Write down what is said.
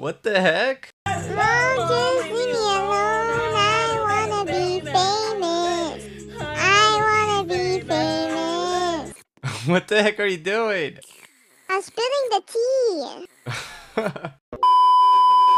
What the heck? Mom, just leave me alone. I wanna be famous. I wanna be famous. What the heck are you doing? I'm spilling the tea.